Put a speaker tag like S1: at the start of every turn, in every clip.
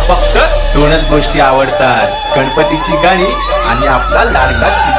S1: फक्त दोनच गोष्टी आवडतात, गणपतीची गाणी आणि आपला लाडका चिंचा.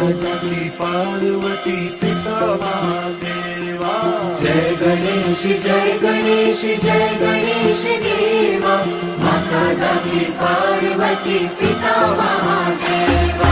S2: जाकी पार्वती पिता महादेवा।
S3: जय गणेश जय गणेश जय गणेश देवा, माता जाकी पार्वती पिता महादेवा।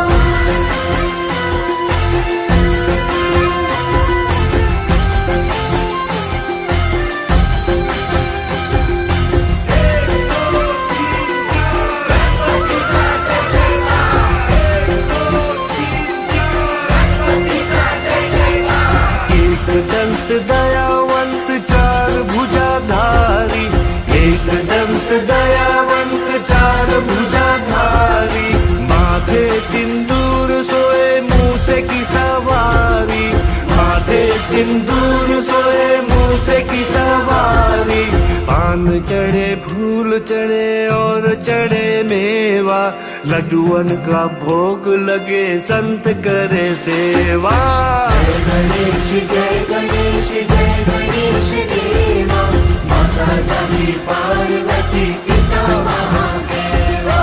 S2: दंत दयावंत चार भुजाधारी, एक दंत दयावंत चार भुजाधारी, माथे सिंदूर सोए मूसे की सवारी, माथे सिंदूर सोए मूसे की सवारी। पान चढ़े फूल चढ़े और चढ़े मेवा, लड्डुअन का भोग लगे संत करे सेवा।
S3: जय गणेश जय गणेश जय गणेश देवा, माता जाकी पार्वती पिता महादेवा।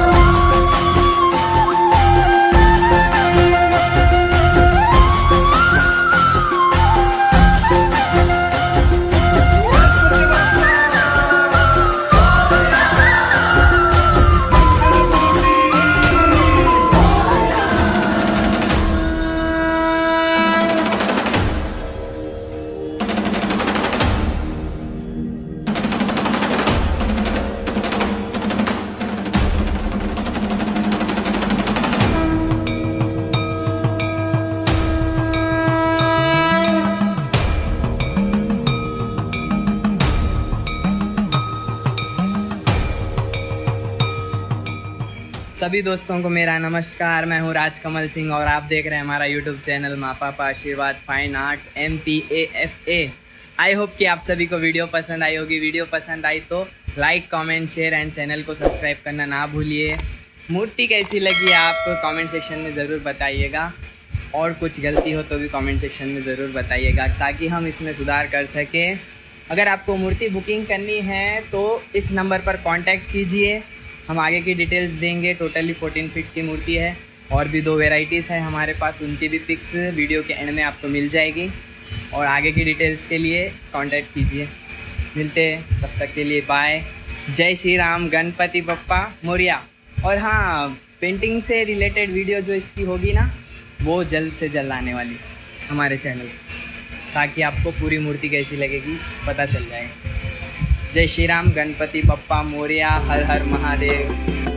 S4: सभी दोस्तों को मेरा नमस्कार। मैं हूं राजकमल सिंह और आप देख रहे हैं हमारा YouTube channel Maa Papa Aashirwad fine arts MPAFA। I hope कि आप सभी को वीडियो पसंद आई होगी। वीडियो पसंद आई तो like comment share and channel को सब्सक्राइब करना ना भूलिए। मूर्ति कैसी लगी आप कमेंट सेक्शन में ज़रूर बताइएगा, और कुछ गलती हो तो भी कमेंट सेक्शन में ज़रूर बताइएगा ताकि हम इसमें सुधार कर सकें। अगर आपको मूर्ति बुकिंग करनी है तो इस नंबर पर कॉन्टैक्ट कीजिए, हम आगे की डिटेल्स देंगे। टोटली 14 फीट की मूर्ति है और भी 2 वेराइटीज़ है हमारे पास, उनकी भी पिक्स वीडियो के एंड में आपको मिल जाएगी। और आगे की डिटेल्स के लिए कांटेक्ट कीजिए। मिलते हैं, तब तक के लिए बाय। जय श्री राम, गणपति बप्पा मोरिया। और हाँ, पेंटिंग से रिलेटेड वीडियो जो इसकी होगी ना, वो जल्द से जल्द आने वाली हमारे चैनल, ताकि आपको पूरी मूर्ति कैसी लगेगी पता चल जाएगा। जय श्री राम, गणपति बप्पा मोरिया, हर हर महादेव।